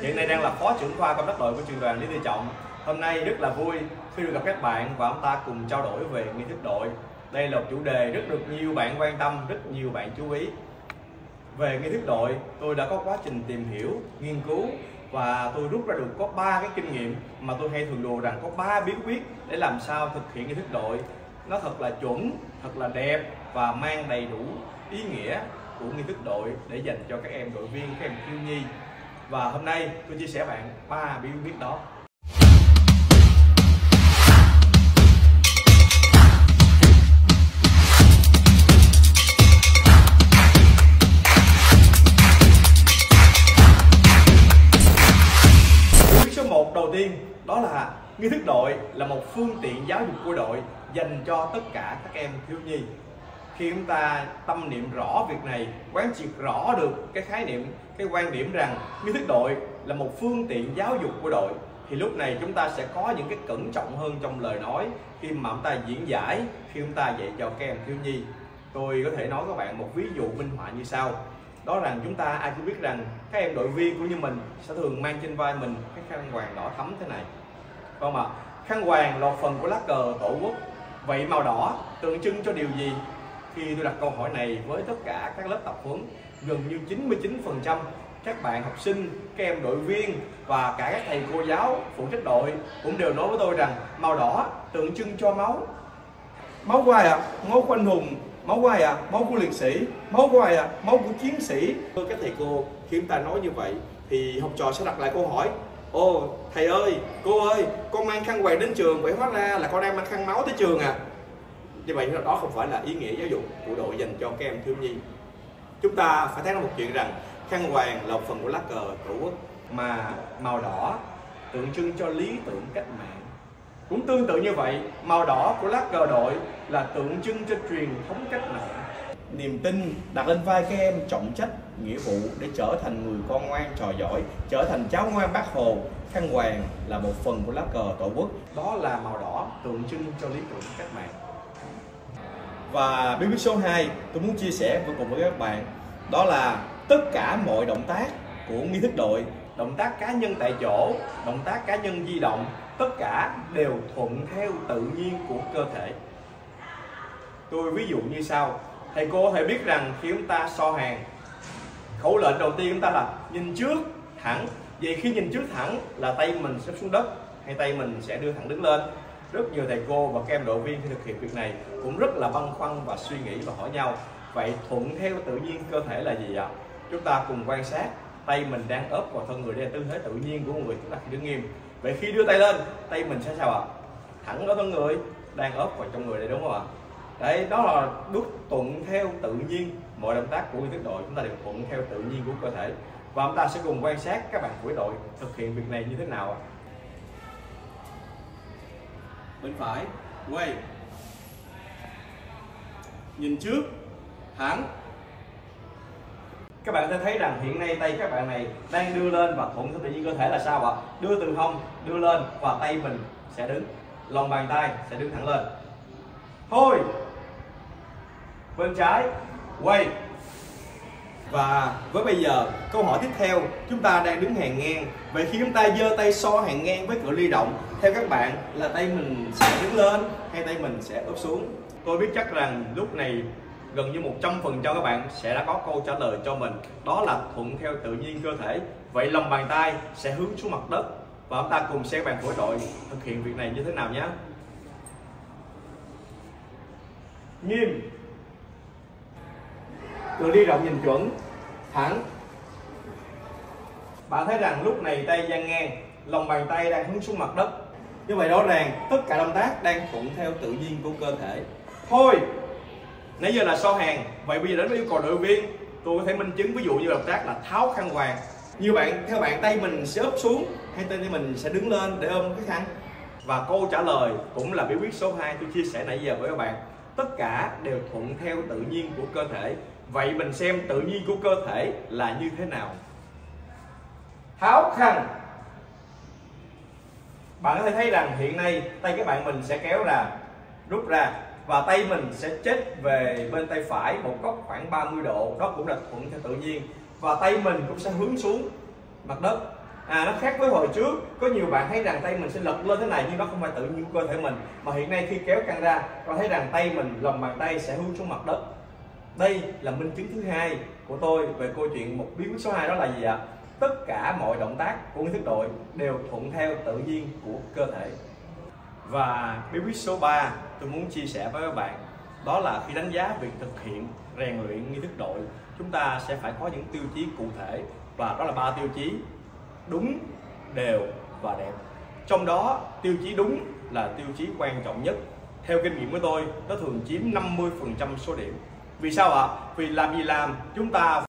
hiện nay đang là phó trưởng khoa công tác đội của trường đoàn Lý Tự Trọng. Hôm nay rất là vui khi được gặp các bạn và chúng ta cùng trao đổi về nghi thức đội. Đây là một chủ đề rất được nhiều bạn quan tâm, rất nhiều bạn chú ý. Về nghi thức đội, tôi đã có quá trình tìm hiểu, nghiên cứu và tôi rút ra được có 3 cái kinh nghiệm mà tôi hay thường đùa rằng có 3 bí quyết để làm sao thực hiện nghi thức đội nó thật là chuẩn, thật là đẹp và mang đầy đủ ý nghĩa của nghi thức đội để dành cho các em đội viên, các em thiếu nhi. Và hôm nay tôi chia sẻ bạn 3 bí quyết đó. Đầu tiên đó là nghi thức đội là một phương tiện giáo dục của đội dành cho tất cả các em thiếu nhi. Khi chúng ta tâm niệm rõ việc này, quán triệt rõ được cái khái niệm, cái quan điểm rằng nghi thức đội là một phương tiện giáo dục của đội, thì lúc này chúng ta sẽ có những cái cẩn trọng hơn trong lời nói khi mà chúng ta diễn giải, khi chúng ta dạy cho các em thiếu nhi. Tôi có thể nói các bạn một ví dụ minh họa như sau. Đó rằng chúng ta ai cũng biết rằng các em đội viên cũng như mình sẽ thường mang trên vai mình cái khăn quàng đỏ thắm thế này, phải không ạ? Khăn quàng là một phần của lá cờ tổ quốc. Vậy màu đỏ tượng trưng cho điều gì? Khi tôi đặt câu hỏi này với tất cả các lớp tập huấn, gần như 99% các bạn học sinh, các em đội viên và cả các thầy cô giáo phụ trách đội cũng đều nói với tôi rằng màu đỏ tượng trưng cho máu. Máu của ai ạ? Máu của anh hùng. Máu của ai ạ? Máu của liệt sĩ. Máu của ai ạ? Máu của chiến sĩ. Các thầy cô khi chúng ta nói như vậy thì học trò sẽ đặt lại câu hỏi: ồ thầy ơi, cô ơi, con mang khăn quàng đến trường, vậy hóa ra là con đang mang khăn máu tới trường à? Như vậy đó không phải là ý nghĩa giáo dục của đội dành cho các em thiếu nhi. Chúng ta phải thấy một chuyện rằng khăn quàng là một phần của lá cờ tổ quốc, mà màu đỏ tượng trưng cho lý tưởng cách mạng. Cũng tương tự như vậy, màu đỏ của lá cờ đội là tượng trưng cho truyền thống cách mạng. Niềm tin đặt lên vai các em trọng trách, nghĩa vụ để trở thành người con ngoan trò giỏi, trở thành cháu ngoan Bác Hồ. Khăn quàng là một phần của lá cờ tổ quốc. Đó là màu đỏ tượng trưng cho lý tưởng cách mạng. Và bí quyết số 2 tôi muốn chia sẻ cùng với các bạn, đó là tất cả mọi động tác của nghi thức đội, động tác cá nhân tại chỗ, động tác cá nhân di động, tất cả đều thuận theo tự nhiên của cơ thể. Tôi ví dụ như sau. Thầy cô có thể biết rằng khi chúng ta so hàng, khẩu lệnh đầu tiên chúng ta là nhìn trước thẳng. Vậy khi nhìn trước thẳng là tay mình sẽ xuống đất hay tay mình sẽ đưa thẳng đứng lên? Rất nhiều thầy cô và các em đội viên khi thực hiện việc này cũng rất là băn khoăn và suy nghĩ và hỏi nhau. Vậy thuận theo tự nhiên cơ thể là gì ạ? Chúng ta cùng quan sát. Tay mình đang ốp vào thân người, đây là tư thế tự nhiên của người chúng ta khi đứng nghiêm. Vậy khi đưa tay lên, tay mình sẽ sao ạ? Thẳng ở thân người, đang ốp vào trong người đây, đúng không ạ? Đấy, đó là bước thuận theo tự nhiên. Mọi động tác của nghi thức đội chúng ta đều thuận theo tự nhiên của cơ thể. Và chúng ta sẽ cùng quan sát các bạn của đội thực hiện việc này như thế nào ạ? Bên phải, quay. Nhìn trước, thẳng. Các bạn sẽ thấy rằng hiện nay tay các bạn này đang đưa lên và thuận theo tự nhiên cơ thể là sao ạ? Đưa từ hông, đưa lên và tay mình sẽ đứng. Lòng bàn tay sẽ đứng thẳng lên. Thôi. Bên trái, quay. Và với bây giờ, câu hỏi tiếp theo, chúng ta đang đứng hàng ngang. Vậy khi chúng ta giơ tay so hàng ngang với cự ly rộng, theo các bạn là tay mình sẽ đứng lên hay tay mình sẽ úp xuống? Tôi biết chắc rằng lúc này gần như 100% các bạn sẽ đã có câu trả lời cho mình. Đó là thuận theo tự nhiên cơ thể. Vậy lòng bàn tay sẽ hướng xuống mặt đất. Và chúng ta cùng xem bạn của đội thực hiện việc này như thế nào nhé. Nghiêm. Cự ly rộng nhìn chuẩn. Thẳng. Bạn thấy rằng lúc này tay dang ngang, lòng bàn tay đang hướng xuống mặt đất. Như vậy rõ ràng tất cả động tác đang thuận theo tự nhiên của cơ thể. Thôi. Nãy giờ là so hàng. Vậy bây giờ đến với yêu cầu đội viên, tôi có thể minh chứng ví dụ như động tác là tháo khăn quàng. Theo bạn tay mình sẽ úp xuống hay tay mình sẽ đứng lên để ôm cái khăn? Và câu trả lời cũng là bí quyết số 2 tôi chia sẻ nãy giờ với các bạn. Tất cả đều thuận theo tự nhiên của cơ thể. Vậy mình xem tự nhiên của cơ thể là như thế nào. Tháo khăn. Bạn có thể thấy rằng hiện nay tay các bạn mình sẽ kéo ra, rút ra và tay mình sẽ chết về bên tay phải một góc khoảng 30 độ. Đó cũng là thuận theo tự nhiên. Và tay mình cũng sẽ hướng xuống mặt đất. Nó khác với hồi trước, có nhiều bạn thấy rằng tay mình sẽ lật lên thế này, nhưng đó không phải tự nhiên cơ thể mình, mà hiện nay khi kéo căng ra, con thấy rằng tay mình, lòng bàn tay sẽ hướng xuống mặt đất. Đây là minh chứng thứ hai của tôi về câu chuyện một bí quyết số 2, đó là gì ạ? Tất cả mọi động tác của nghi thức đội đều thuận theo tự nhiên của cơ thể. Và bí quyết số 3 tôi muốn chia sẻ với các bạn, đó là khi đánh giá việc thực hiện rèn luyện nghi thức đội, chúng ta sẽ phải có những tiêu chí cụ thể, và đó là 3 tiêu chí: đúng, đều và đẹp. Trong đó tiêu chí đúng là tiêu chí quan trọng nhất. Theo kinh nghiệm của tôi, nó thường chiếm 50% số điểm. Vì sao ạ? Vì làm gì làm, chúng ta